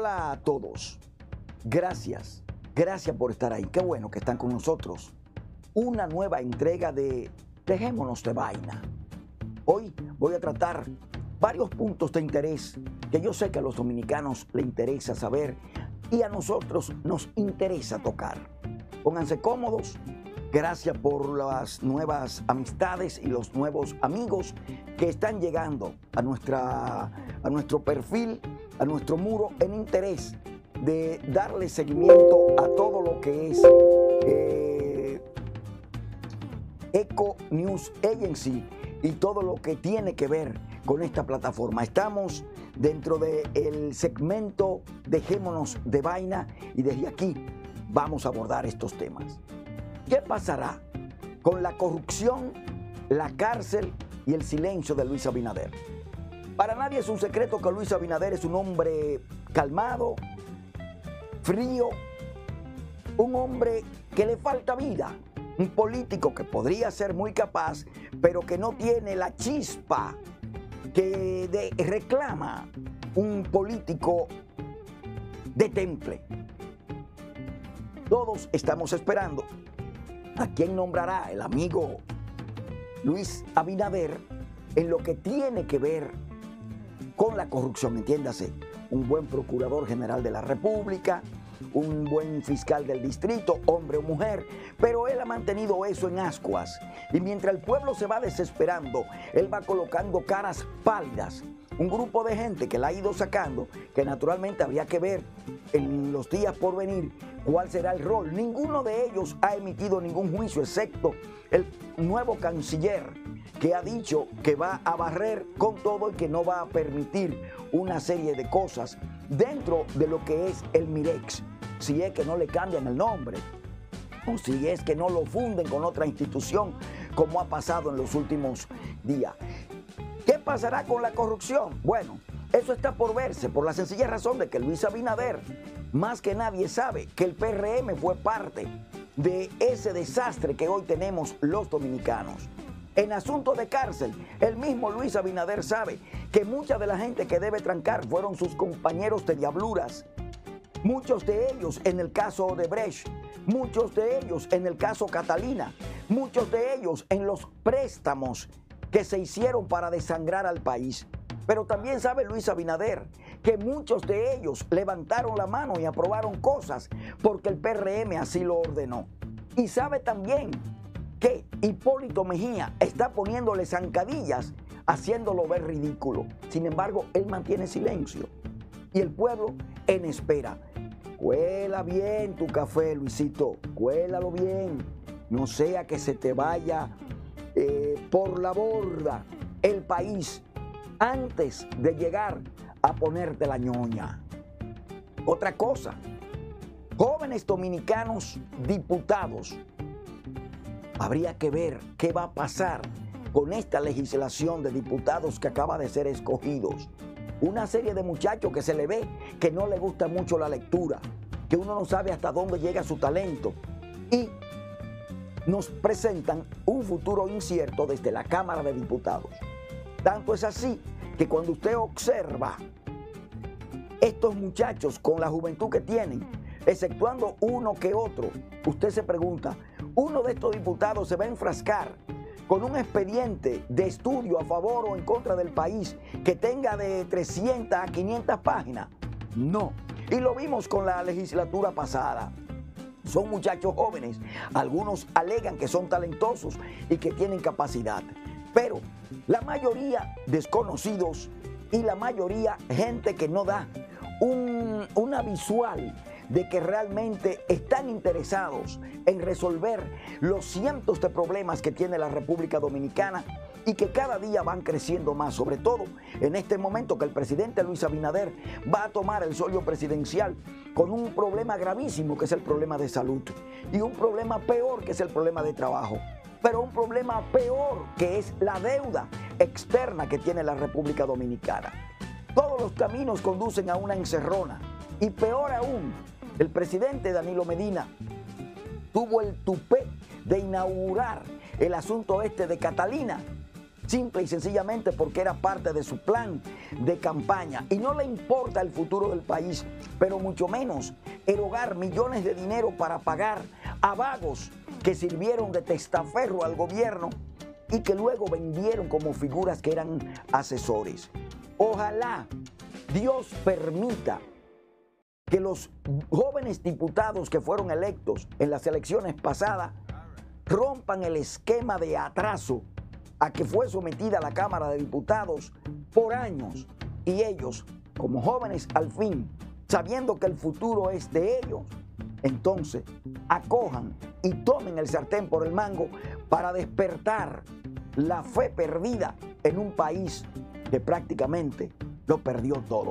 Hola a todos. Gracias por estar ahí. Qué bueno que están con nosotros. Una nueva entrega de Dejémonos de Vaina. Hoy voy a tratar varios puntos de interés que yo sé que a los dominicanos les interesa saber y a nosotros nos interesa tocar. Pónganse cómodos. Gracias por las nuevas amistades y los nuevos amigos que están llegando a nuestro perfil, a nuestro muro, en interés de darle seguimiento a todo lo que es Eco News Agency y todo lo que tiene que ver con esta plataforma. Estamos dentro del segmento Dejémonos de Vaina y desde aquí vamos a abordar estos temas. ¿Qué pasará con la corrupción, la cárcel y el silencio de Luis Abinader? Para nadie es un secreto que Luis Abinader es un hombre calmado, frío, un hombre que le falta vida, un político que podría ser muy capaz, pero que no tiene la chispa que reclama un político de temple. Todos estamos esperando a quién nombrará el amigo Luis Abinader en lo que tiene que ver con la corrupción, entiéndase, un buen procurador general de la República, un buen fiscal del distrito, hombre o mujer, pero él ha mantenido eso en ascuas. Y mientras el pueblo se va desesperando, él va colocando caras pálidas. Un grupo de gente que la ha ido sacando, que naturalmente habría que ver en los días por venir cuál será el rol. Ninguno de ellos ha emitido ningún juicio, excepto el nuevo canciller, que ha dicho que va a barrer con todo y que no va a permitir una serie de cosas dentro de lo que es el Mirex, si es que no le cambian el nombre o si es que no lo funden con otra institución, como ha pasado en los últimos días. ¿Qué pasará con la corrupción? Bueno, eso está por verse, por la sencilla razón de que Luis Abinader, más que nadie, sabe que el PRM fue parte de ese desastre que hoy tenemos los dominicanos. En asuntos de cárcel, el mismo Luis Abinader sabe que mucha de la gente que debe trancar fueron sus compañeros de diabluras. Muchos de ellos en el caso Odebrecht, muchos de ellos en el caso Catalina, muchos de ellos en los préstamos que se hicieron para desangrar al país. Pero también sabe Luis Abinader que muchos de ellos levantaron la mano y aprobaron cosas porque el PRM así lo ordenó. Y sabe también que Hipólito Mejía está poniéndole zancadillas, haciéndolo ver ridículo. Sin embargo, él mantiene silencio y el pueblo en espera. Cuela bien tu café, Luisito, cuélalo bien. No sea que se te vaya por la borda el país antes de llegar a ponerte la ñoña. Otra cosa, jóvenes dominicanos diputados. Habría que ver qué va a pasar con esta legislación de diputados que acaba de ser escogidos. Una serie de muchachos que se le ve que no le gusta mucho la lectura, que uno no sabe hasta dónde llega su talento y nos presentan un futuro incierto desde la Cámara de Diputados. Tanto es así que cuando usted observa estos muchachos con la juventud que tienen, exceptuando uno que otro, usted se pregunta, uno de estos diputados se va a enfrascar con un expediente de estudio a favor o en contra del país que tenga de 300 a 500 páginas. No. Y lo vimos con la legislatura pasada. Son muchachos jóvenes. Algunos alegan que son talentosos y que tienen capacidad. Pero la mayoría desconocidos y la mayoría gente que no da una visual de que realmente están interesados en resolver los cientos de problemas que tiene la República Dominicana y que cada día van creciendo más, sobre todo en este momento que el presidente Luis Abinader va a tomar el solio presidencial con un problema gravísimo que es el problema de salud y un problema peor que es el problema de trabajo, pero un problema peor que es la deuda externa que tiene la República Dominicana. Todos los caminos conducen a una encerrona y peor aún, el presidente Danilo Medina tuvo el tupé de inaugurar el asunto este de Catalina simple y sencillamente porque era parte de su plan de campaña y no le importa el futuro del país, pero mucho menos erogar millones de dinero para pagar a vagos que sirvieron de testaferro al gobierno y que luego vendieron como figuras que eran asesores. Ojalá Dios permita que los jóvenes diputados que fueron electos en las elecciones pasadas rompan el esquema de atraso a que fue sometida la Cámara de Diputados por años y ellos, como jóvenes al fin, sabiendo que el futuro es de ellos, entonces acojan y tomen el sartén por el mango para despertar la fe perdida en un país que prácticamente lo perdió todo.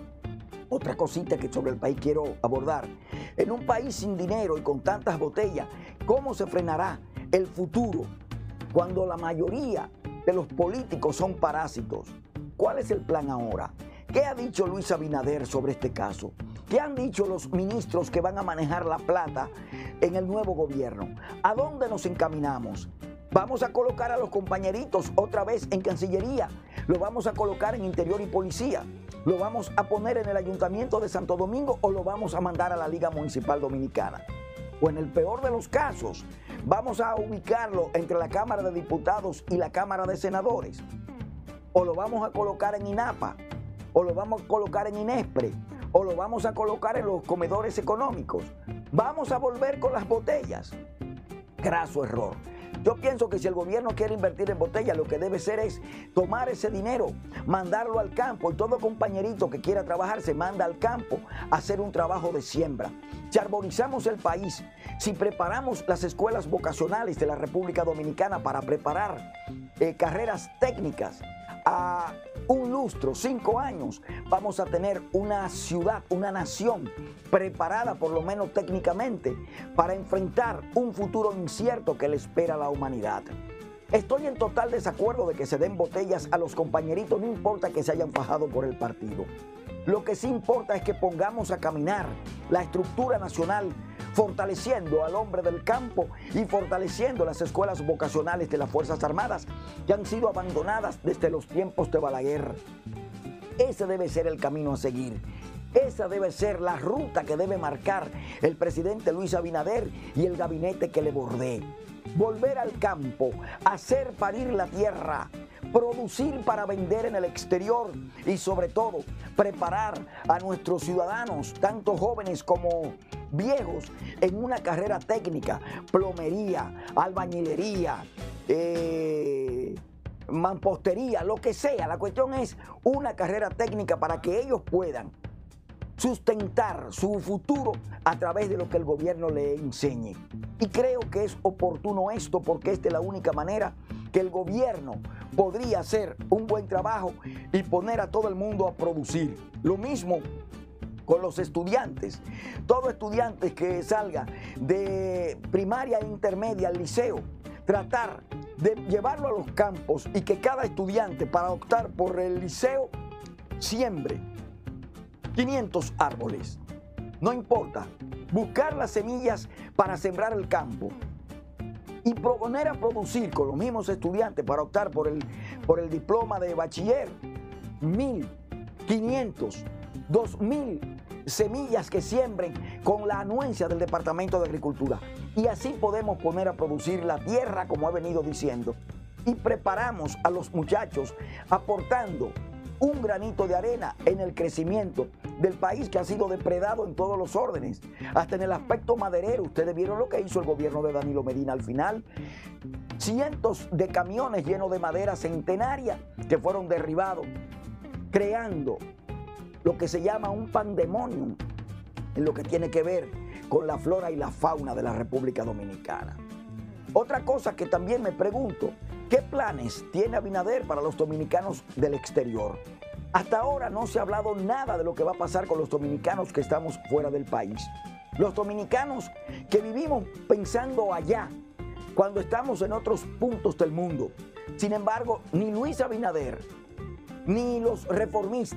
Otra cosita que sobre el país quiero abordar. En un país sin dinero y con tantas botellas, ¿cómo se frenará el futuro cuando la mayoría de los políticos son parásitos? ¿Cuál es el plan ahora? ¿Qué ha dicho Luis Abinader sobre este caso? ¿Qué han dicho los ministros que van a manejar la plata en el nuevo gobierno? ¿A dónde nos encaminamos? ¿Vamos a colocar a los compañeritos otra vez en Cancillería? ¿Lo vamos a colocar en Interior y Policía? ¿Lo vamos a poner en el Ayuntamiento de Santo Domingo o lo vamos a mandar a la Liga Municipal Dominicana? O en el peor de los casos, ¿vamos a ubicarlo entre la Cámara de Diputados y la Cámara de Senadores? ¿O lo vamos a colocar en INAPA? ¿O lo vamos a colocar en INESPRE? ¿O lo vamos a colocar en los comedores económicos? ¿Vamos a volver con las botellas? Graso error. Yo pienso que si el gobierno quiere invertir en botellas, lo que debe ser es tomar ese dinero, mandarlo al campo y todo compañerito que quiera trabajar se manda al campo a hacer un trabajo de siembra. Si arborizamos el país, si preparamos las escuelas vocacionales de la República Dominicana para preparar carreras técnicas a un lustro, 5 años, vamos a tener una ciudad, una nación preparada por lo menos técnicamente para enfrentar un futuro incierto que le espera a la humanidad. Estoy en total desacuerdo de que se den botellas a los compañeritos, no importa que se hayan fajado por el partido. Lo que sí importa es que pongamos a caminar la estructura nacional, fortaleciendo al hombre del campo y fortaleciendo las escuelas vocacionales de las Fuerzas Armadas que han sido abandonadas desde los tiempos de Balaguer. Ese debe ser el camino a seguir. Esa debe ser la ruta que debe marcar el presidente Luis Abinader y el gabinete que le bordee. Volver al campo, hacer parir la tierra, producir para vender en el exterior y sobre todo preparar a nuestros ciudadanos, tanto jóvenes como viejos, en una carrera técnica, plomería, albañilería, mampostería, lo que sea. La cuestión es una carrera técnica para que ellos puedan sustentar su futuro a través de lo que el gobierno le enseñe. Y creo que es oportuno esto porque esta es la única manera que el gobierno podría hacer un buen trabajo y poner a todo el mundo a producir. Lo mismo con los estudiantes. Todo estudiante que salga de primaria e intermedia al liceo, tratar de llevarlo a los campos y que cada estudiante para optar por el liceo siembre 500 árboles. No importa, buscar las semillas para sembrar el campo y poner a producir con los mismos estudiantes para optar por el diploma de bachiller 1.500, 2.000 semillas que siembren con la anuencia del Departamento de Agricultura. Y así podemos poner a producir la tierra, como he venido diciendo, y preparamos a los muchachos aportando un granito de arena en el crecimiento del país que ha sido depredado en todos los órdenes, hasta en el aspecto maderero. Ustedes vieron lo que hizo el gobierno de Danilo Medina al final. Cientos de camiones llenos de madera centenaria que fueron derribados, creando lo que se llama un pandemonium en lo que tiene que ver con la flora y la fauna de la República Dominicana. Otra cosa que también me pregunto, ¿qué planes tiene Abinader para los dominicanos del exterior? Hasta ahora no se ha hablado nada de lo que va a pasar con los dominicanos que estamos fuera del país. Los dominicanos que vivimos pensando allá, cuando estamos en otros puntos del mundo. Sin embargo, ni Luis Abinader, ni los reformistas,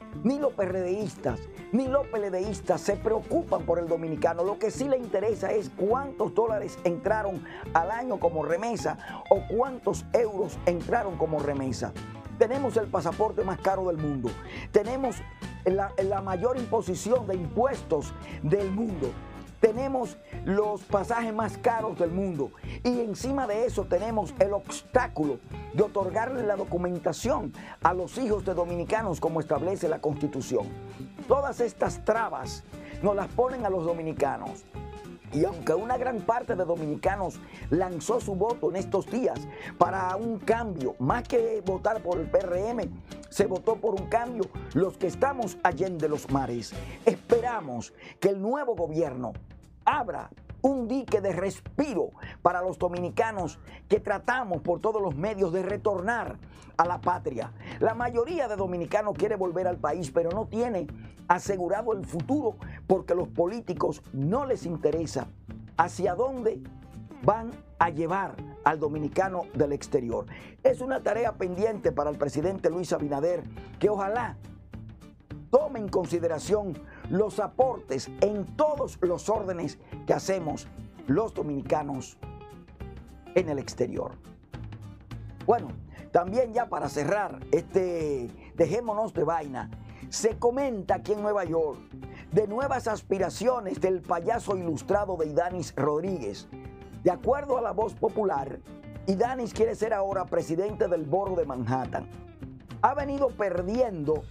Ni los PRDistas, ni los PLDistas se preocupan por el dominicano. Lo que sí le interesa es cuántos dólares entraron al año como remesa o cuántos euros entraron como remesa. Tenemos el pasaporte más caro del mundo. Tenemos la mayor imposición de impuestos del mundo. Tenemos los pasajes más caros del mundo y encima de eso tenemos el obstáculo de otorgarle la documentación a los hijos de dominicanos como establece la Constitución. Todas estas trabas nos las ponen a los dominicanos. Y aunque una gran parte de dominicanos lanzó su voto en estos días para un cambio, más que votar por el PRM, se votó por un cambio, los que estamos allende los mares, esperamos que el nuevo gobierno abra un dique de respiro para los dominicanos que tratamos por todos los medios de retornar a la patria. La mayoría de dominicanos quiere volver al país, pero no tiene asegurado el futuro porque los políticos no les interesa hacia dónde van a llevar al dominicano del exterior. Es una tarea pendiente para el presidente Luis Abinader que ojalá tome en consideración los aportes en todos los órdenes que hacemos los dominicanos en el exterior. Bueno, también ya para cerrar dejémonos de vaina, se comenta aquí en Nueva York de nuevas aspiraciones del payaso ilustrado de Idanis Rodríguez. De acuerdo a La Voz Popular, Idanis quiere ser ahora presidente del Borough de Manhattan. Ha venido perdiendo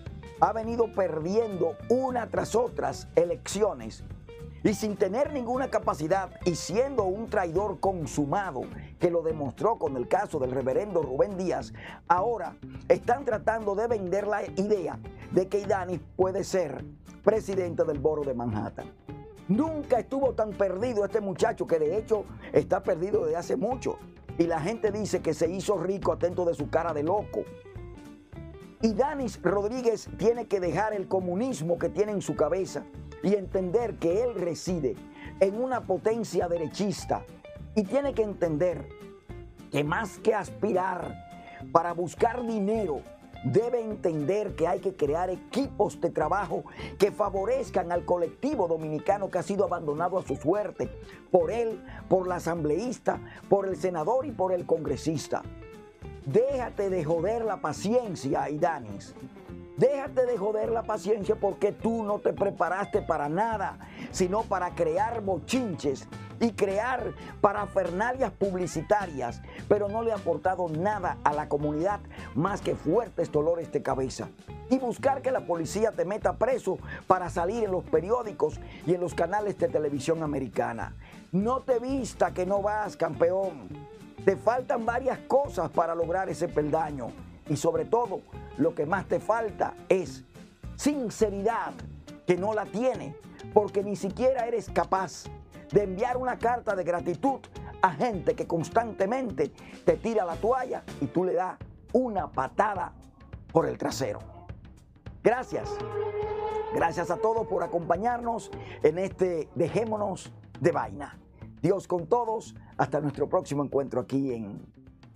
una tras otras elecciones y sin tener ninguna capacidad y siendo un traidor consumado que lo demostró con el caso del reverendo Rubén Díaz, ahora están tratando de vender la idea de que Idanis puede ser presidente del Borough de Manhattan. Nunca estuvo tan perdido este muchacho, que de hecho está perdido desde hace mucho, y la gente dice que se hizo rico atento de su cara de loco. Idanis Rodríguez tiene que dejar el comunismo que tiene en su cabeza y entender que él reside en una potencia derechista y tiene que entender que más que aspirar para buscar dinero, debe entender que hay que crear equipos de trabajo que favorezcan al colectivo dominicano que ha sido abandonado a su suerte por él, por la asambleísta, por el senador y por el congresista. Déjate de joder la paciencia, Idanis. Déjate de joder la paciencia porque tú no te preparaste para nada, sino para crear bochinches y crear parafernalias publicitarias, pero no le ha aportado nada a la comunidad más que fuertes dolores de cabeza. Y buscar que la policía te meta preso para salir en los periódicos y en los canales de televisión americana. No te vista que no vas, campeón. Te faltan varias cosas para lograr ese peldaño y sobre todo lo que más te falta es sinceridad, que no la tiene porque ni siquiera eres capaz de enviar una carta de gratitud a gente que constantemente te tira la toalla y tú le das una patada por el trasero. Gracias. Gracias a todos por acompañarnos en Dejémonos de Vaina. Dios con todos. Hasta nuestro próximo encuentro aquí en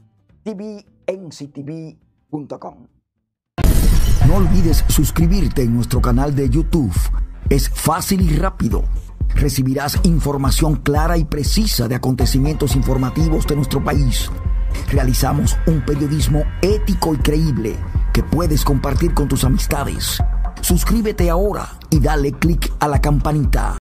tvnctv.com. No olvides suscribirte en nuestro canal de YouTube. Es fácil y rápido. Recibirás información clara y precisa de acontecimientos informativos de nuestro país. Realizamos un periodismo ético y creíble que puedes compartir con tus amistades. Suscríbete ahora y dale clic a la campanita.